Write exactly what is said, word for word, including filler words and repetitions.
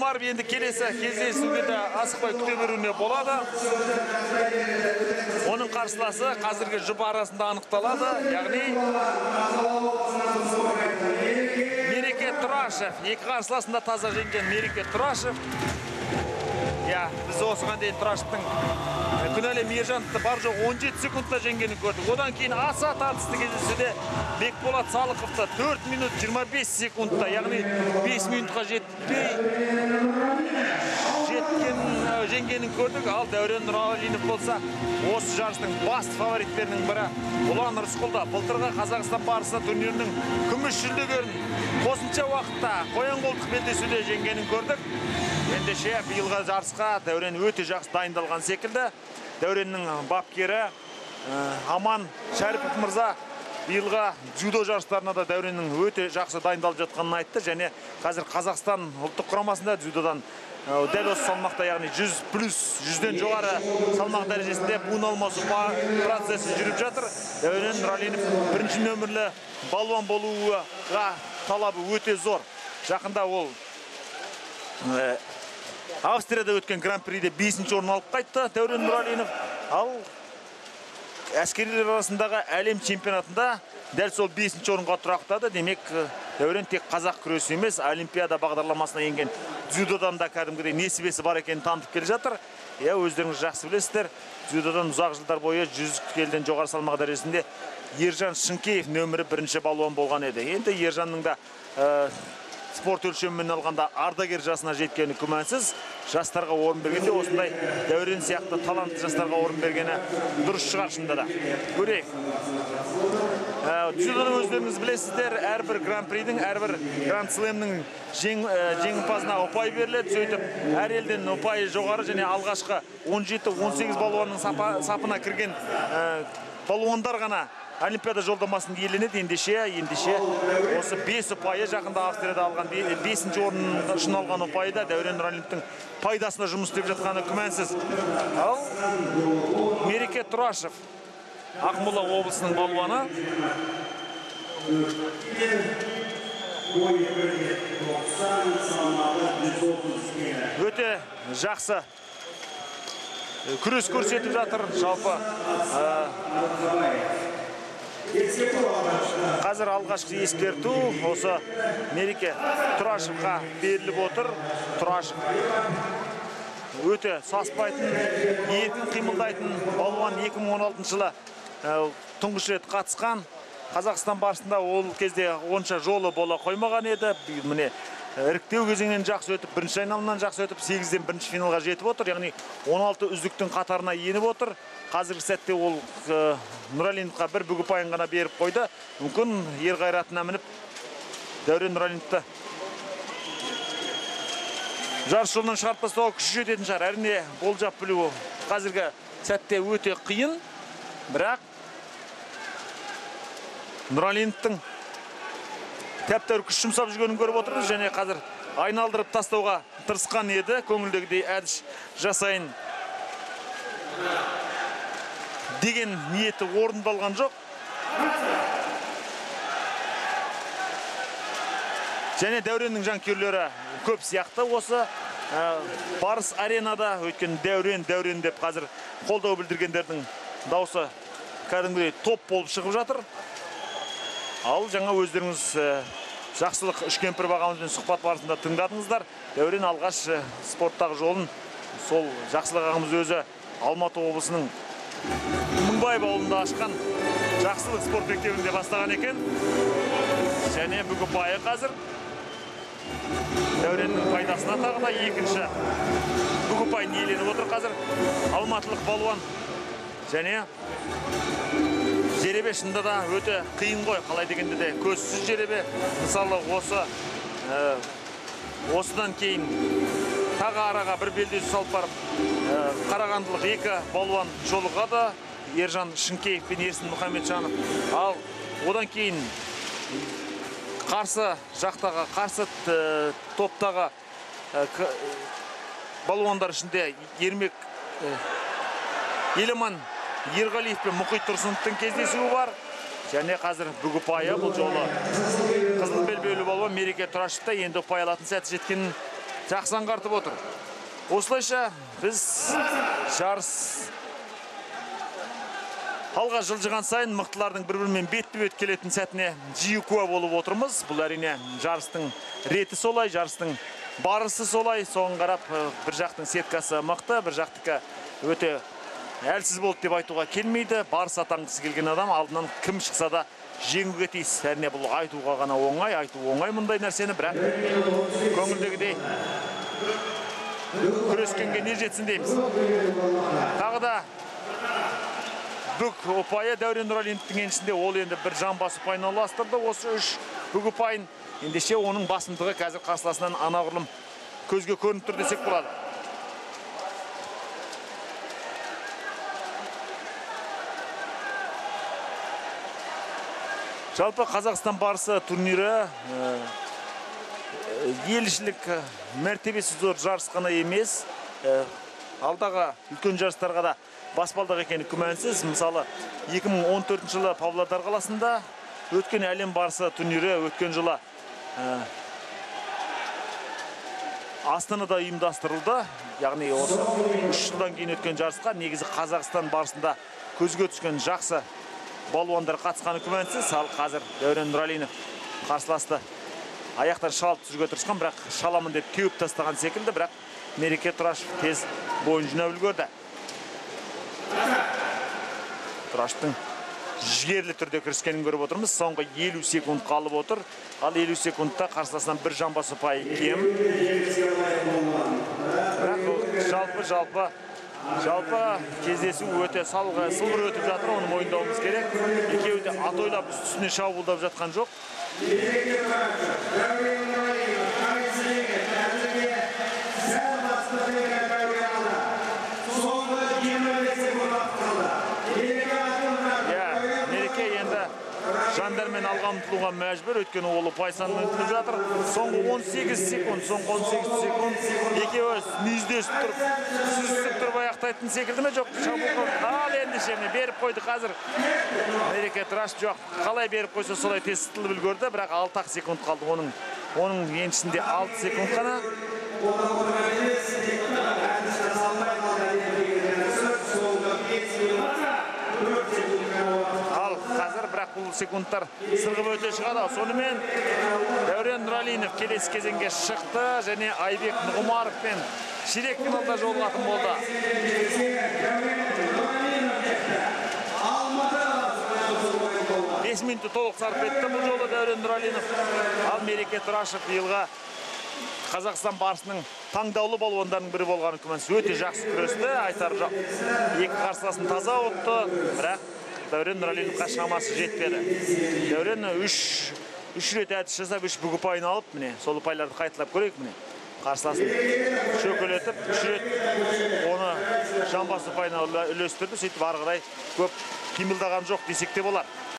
барып енді келесі кездесуге де асықпай күте беруіне болады. Оның қарсыласы қазіргі жұп арасында анықталады. Яғни Мереке Тұрашев. Екі қарсыласында таза жеңген Мереке Тұрашев. Я, біз осыған дейін Тұрашевтың күнәлі Мержановты бар жоқ он жеті секундта жеңгенін көрдік. Одан кейін аса тартысты кездесуде Бекболат Салықовты төрт минут жиырма бес секундта, яғни бес минутқа жетпей жеткен жеңгенін көрдік. Ал Дәурен Нұралинов болса, осы жарыстың басты фавориттерінің бірі Ұлан Рысқұлда былтырғы Қазақстан барысында турнирінің күміс жүлдегерін қосымша уақытта қоян қолтық белдесуде жеңгенін көрдік. Ендеше биылғы жарысқа Дәурен өте жақсы дайындалған секілді. Дәуреннің бапкері Аман Шәріпов мырза биылғы дзюдо жарыстарына да Дәуреннің өте жақсы дайындалып жатқанын айтты. Және қазір Қазақстан ұлттық құрамасында дзюдодан дәл осы салмақта, яғни жүз плюс жүзден жоғары салмақ дәрежесінде буын алмасу процесі жүріп жатыр. Дәурен Нұралинов бірінші нөмірлі балуан болуға талабы өте зор. Жақында ол Австрияда өткен гран-приде бесінші орын алып қайтты Дәурен Нұралинов. Ал әскерилер арасындағы әлем чемпионатында дәл сол бесінші орынға тұрақтады. Демек, Дәурен тек қазақ күресі емес, олимпиада бағдарламасына енген дзюдодан да кәдімгідей несібесі бар екенін танытып келе жатыр. Иә, өздеріңіз жақсы білесіздер, дзюдодан ұзақ жылдар бойы жүз келіден жоғары салмақ дәрежесінде Ержан Шынкеев нөмірі бірінші балуан болған еді. Енді Ержанның да спорт өлшемімен алғанда ардагер жасына жеткені күмәнсіз. Жастарға орын бергенде осындай Дәурен сияқты талантты жастарға орын бергені дұрыс шығар шынында да. Көрейік. Дзюдода өздеріңіз білесіздер, әрбір гран-придің, әрбір гранд-слемнің жеңімпазына ұпай беріледі. Сөйтіп, әр елден ұпайы жоғары және алғашқы он жеті он сегіз балуанның сапына кірген балуандар ғана олимпиада жолдамасын иеленеді. Ендеше, ендеше осы бес ұпайы жақында Австрияда алған бесінші орын үшін алған ұпайы да Дәурен Нұралиновтың пайдасына жұмыс істеп жатқаны күмәнсіз. Ал Мереке Тұрашев, Ақмола облысының балуаны. Өте жақсы күрес көрсетіп жатыр. Жалпы қазір алғашқы ескерту осы Мереке Тұрашевқа беріліп отыр. Тұрашев өте саспайтын, еркін қимылдайтын балуан. екі мың он алтыншы жылы тұңғыш рет қатысқан. Қазақстан барысында ол кезде онша жолы бола қоймаған еді. Міне іріктеу кезеңнен жақсы өтіп, бірінші айналымнан жақсы өтіп, сегізден бірінші финалға жетіп отыр. Яғни он алты үздіктің қатарына еніп отыр. Қазіргі сәтте ол Нұралиновқа бір бүгі пайын ғана беріп қойды. Мүмкін ер қайратына мініп Дәурен Нұралиновты жарыс жолынан шығарып тастауға күші жететін шығар. Әрине болжап білу қазіргі сәтте өте қиын. Бірақ Нұралиновтың тәп-тәуір күш жұмсап жүргенін көріп отырмыз. Және қазір айналдырып тастауға тырысқан еді. Көңілдегідей әдіс жасайын деген ниеті орындалған жоқ. Және Дәуреннің жанкүйерлері көп сияқты осы барыс аренада. Өйткені Дәурен, Дәурен деп қазір қолдау білдіргендердің дауысы кәдімгідей топ болып шығып жатыр. Ал жаңа өздеріңіз жақсылық үшкемпір бағамызбен сұхбат барысында тыңдадыңыздар. Дәурен алғаш спорттағы жолын сол жақсылық ағамыз өзі Алматы облысының Мыңбаев ауылында ашқан жақсылық спорт мектебінде бастаған екен. Және бүгін байы қазір Дәуреннің пайдасына тағы да екінші бүгін пайын иеленіп отыр қазір алматылық балуан. Және жеребе шында да өте қиын ғой, қалай дегенде де көзсіз жеребе. Мысалы осы осыдан кейін тағы араға бір белдесу салып барып қарағандылық екі балуан жолығады. Ержан Шынкеев пен Ерсін Мұхамеджанов. Ал одан кейін қарсы жақтағы, қарсы топтағы балуандар ішінде Ермек Еламан Ерғалиев пен Мұхит Тұрсыновтың кездесуі бар. Және қазір бүгін ұпайы бұл жолы қызыл белбеулі балуан Мереке Тұрашевта енді ұпай алатын сәті жеткенін жақсы аңғартып отыр. Осылайша біз жарыс алға жылжыған сайын мықтылардың бір-бірімен бетпе-бет келетін сәтіне жиі куә болып отырмыз. Бұл әрине жарыстың реті солай, жарыстың барысы солай. Соған қарап бір жақтың сеткасы мықты, бір жақтікі өте әлсіз болды деп айтуға келмейді. Барыс атанғысы келген адам алдынан кім шықса да жеңуге тиіс. Әрине бұл айтуға ғана оңай, айту оңай мұндай нәрсені, бірақ көңілдегідей күрескенге не жетсін дейміз. Тағы да бүк ұпайы Дәурен Нұралиевтің еншісінде, ол енді бір жамбас ұпайын аластырды. Осы үш бүк ұпайын ендеше оның басымдығы қазір қарсыласынан анағұрлым көзге көрініп тұр десек болады. Жалпы Қазақстан барысы турнирі елшілік мәртебесі зор жарыс қана емес, алдағы үлкен жарыстарға да баспалдақ екені күмәнсіз. Мысалы, екі мың он төртінші жылы Павлодар қаласында өткен әлем барысы турнирі өткен жылы Астанада ұйымдастырылды. Яғни үш жылдан кейін өткен жарысқа негізі Қазақстан барысында көзге түскен жақсы балуандар қатысқаны күмәнсіз. Ал қазір Дәурен Нұралиев қарсыласты аяқтан шалып түсуге тырысқан, бірақ шаламын деп теуіп тастаған секілді, бірақ Мереке Тұрашев тез бойын жинап үлгерді. Тұрашевтың жігерлі түрде кіріскенін көріп отырмыз. Соңғы елу секунд қалып отыр. Ал елу секундта қарсыласынан бір жамбас ұпай кем. Бірақ жалпы жалпы жалпы кездесу өте салғы сылбыр өтіп жатыр, оны мойындауымыз керек. Екеуі де атойлап үстісіне шабуылдап жатқан жоқ. Жандармен алға ұмтылуға мәжбүр, өйткені ол ұпай санын өтіліп жатыр. Соңғы он сегіз секунд, соңғы он сегіз секунд екеуі мүйіздесіп тұрып, сүзісіп тұрып аяқтайтын секілді ме? Жоқ, шабуылға ал ендеше беріп қойды қазір. Мереке Тұрашев жоқ, қалай беріп қойса солай тез сытылып үлгерді, бірақ алты секунд қалды. Оның оның еншісінде алты секунд қана. Ал қазір бірақ бұл секундтар сырғып өте шығады. Сонымен Дәурен Нұралиев келесі кезеңге шықты және Айбек Нұғымаровпен ширек финалда жолығатын болды. бес минутты толық сарп етті бұл жолы Дәурен Нұралиев. Ал Мереке Тұрашев биылға Қазақстан барысының таңдаулы балуандарының бірі болғаны күмәнсіз. Өте жақсы күресті, айтар жоқ. Екі қарсыласын таза ұтты, бірақ Дәурен Нұралиевқа шамасы жетпеді. Дәурен үш рет әдіс жасап, үш бүк ұпайын алып, міне, сол ұпайларды қайталап көрейік, міне. Қарсыласын шөкелетіп, үш рет оны жамбас ұпайына үлестірді, сөйтіп ары қарай көп қимылдаған жоқ десек те болар.